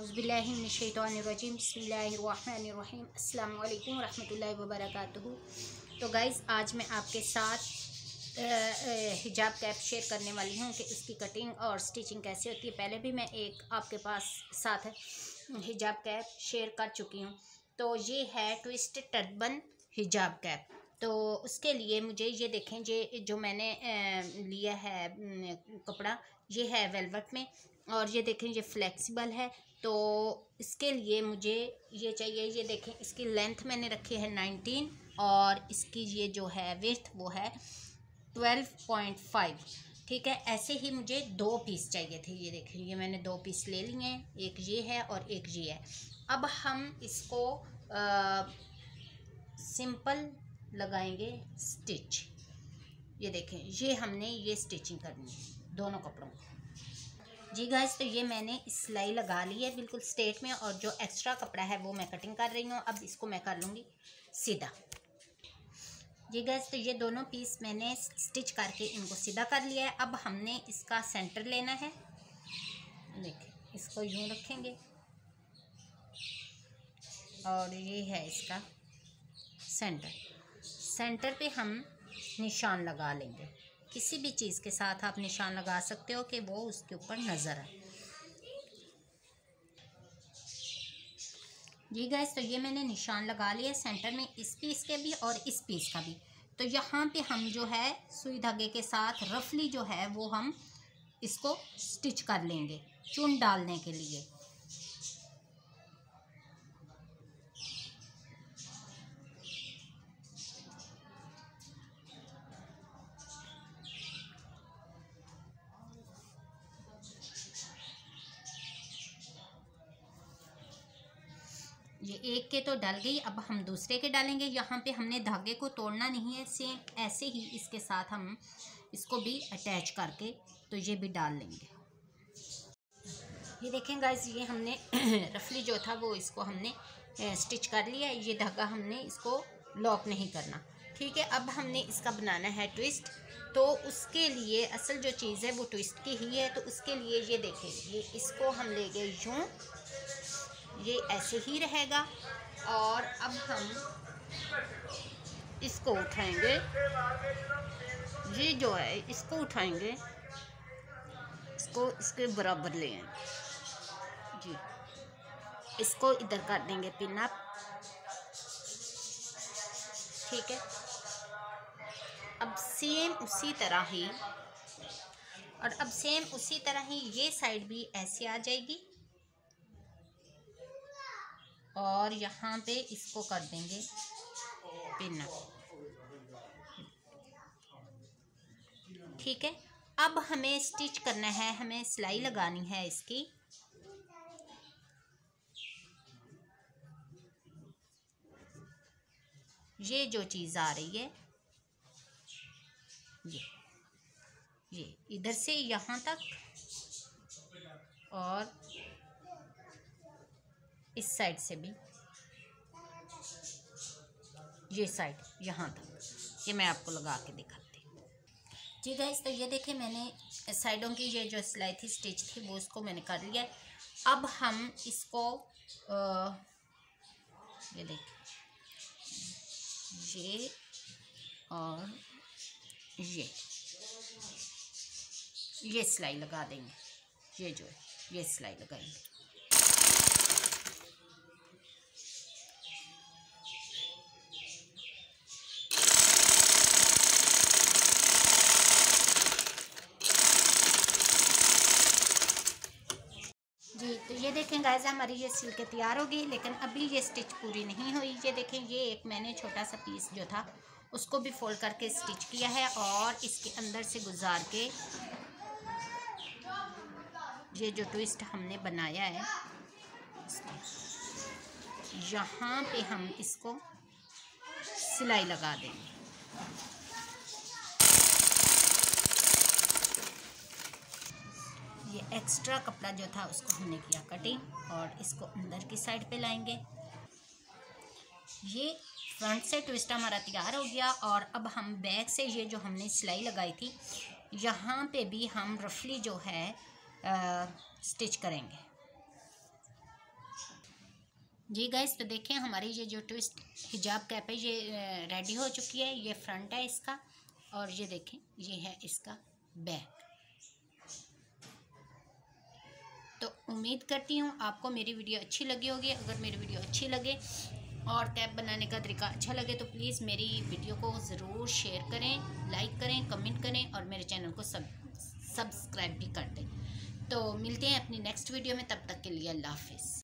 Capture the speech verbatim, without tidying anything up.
औज़ुबिल्लाहिमिनश्शैतानिर्रजीम बिस्मिल्लाहिर्रहमानिर्रहीम अस्सलामु अलैकुम रहमतुल्लाहि व बरकातुहू। तो गाइज़, आज मैं आपके साथ हिजाब कैप शेयर करने वाली हूँ कि इसकी कटिंग और स्टिचिंग कैसे होती है। पहले भी मैं एक आपके पास साथ हिजाब कैप शेयर कर चुकी हूँ। तो ये है ट्विस्ट टर्बन हिजाब कैप। तो उसके लिए मुझे ये देखें, ये जो मैंने लिया है कपड़ा, ये है वेलवेट में, और ये देखें ये फ्लेक्सिबल है। तो इसके लिए मुझे ये चाहिए, ये देखें इसकी लेंथ मैंने रखी है नाइनटीन और इसकी ये जो है विड्थ वो है ट्वेल्व पॉइंट फाइव। ठीक है, ऐसे ही मुझे दो पीस चाहिए थे। ये देखें, ये मैंने दो पीस ले लिए हैं, एक ये है और एक ये है। अब हम इसको आ, सिंपल लगाएंगे स्टिच। ये देखें, ये हमने ये स्टिचिंग करनी है दोनों कपड़ों को। जी गाइस, तो ये मैंने सिलाई लगा ली है बिल्कुल स्ट्रेट में, और जो एक्स्ट्रा कपड़ा है वो मैं कटिंग कर रही हूँ। अब इसको मैं कर लूँगी सीधा। जी गाइस, तो ये दोनों पीस मैंने स्टिच करके इनको सीधा कर लिया है। अब हमने इसका सेंटर लेना है। देखिए, इसको यूँ रखेंगे और ये है इसका सेंटर। सेंटर पे हम निशान लगा लेंगे। किसी भी चीज़ के साथ आप निशान लगा सकते हो कि वो उसके ऊपर नज़र आए। जी गाइस, तो ये मैंने निशान लगा लिया सेंटर में, इस पीस के भी और इस पीस का भी। तो यहाँ पे हम जो है सुई धागे के साथ रफली जो है वो हम इसको स्टिच कर लेंगे चुन डालने के लिए। ये एक के तो डल गई, अब हम दूसरे के डालेंगे। यहाँ पे हमने धागे को तोड़ना नहीं है, सेम ऐसे ही इसके साथ हम इसको भी अटैच करके तो ये भी डाल लेंगे। ये देखें गाइस, ये हमने रफली जो था वो इसको हमने स्टिच कर लिया। ये धागा हमने इसको लॉक नहीं करना। ठीक है, अब हमने इसका बनाना है ट्विस्ट। तो उसके लिए असल जो चीज़ है वो ट्विस्ट की ही है। तो उसके लिए ये देखें, ये इसको हम ले गए यूँ, ये ऐसे ही रहेगा। और अब हम इसको उठाएंगे, ये जो है इसको उठाएंगे, इसको इसके बराबर ले आएंगे जी। इसको इधर कर देंगे पिन अप। ठीक है, अब सेम उसी तरह ही और अब सेम उसी तरह ही ये साइड भी ऐसे आ जाएगी और यहाँ पे इसको कर देंगे पिन अप। ठीक है, अब हमें स्टिच करना है, हमें सिलाई लगानी है इसकी। ये जो चीज़ आ रही है ये ये इधर से यहाँ तक और इस साइड से भी ये साइड यहाँ तक, ये मैं आपको लगा के दिखाती हूँ। जी गाइस, तो ये देखिए मैंने साइडों की ये जो सिलाई थी, स्टिच थी, वो इसको मैंने कर लिया। अब हम इसको आ, ये देखिए ये और ये ये सिलाई लगा देंगे। ये जो है ये सिलाई लगाएंगे। जी, तो ये देखें गाइस, हमारी ये सिल के तैयार हो गई, लेकिन अभी ये स्टिच पूरी नहीं हुई। ये देखें, ये एक मैंने छोटा सा पीस जो था उसको भी फोल्ड करके स्टिच किया है और इसके अंदर से गुजार के ये जो ट्विस्ट हमने बनाया है यहाँ पे हम इसको सिलाई लगा देंगे। ये एक्स्ट्रा कपड़ा जो था उसको हमने किया कटिंग और इसको अंदर की साइड पे लाएंगे। ये फ्रंट से ट्विस्ट हमारा तैयार हो गया। और अब हम बैक से ये जो हमने सिलाई लगाई थी यहाँ पे भी हम रफली जो है आ, स्टिच करेंगे। जी गाइस, तो देखें हमारी ये जो ट्विस्ट हिजाब कैप है ये रेडी हो चुकी है। ये फ्रंट है इसका और ये देखें ये है इसका बैक। तो उम्मीद करती हूँ आपको मेरी वीडियो अच्छी लगी होगी। अगर मेरी वीडियो अच्छी लगे और कैप बनाने का तरीका अच्छा लगे तो प्लीज़ मेरी वीडियो को ज़रूर शेयर करें, लाइक करें, कमेंट करें और मेरे चैनल को सब सब्सक्राइब भी कर दें। तो मिलते हैं अपनी नेक्स्ट वीडियो में, तब तक के लिए अल्लाह हाफिज़।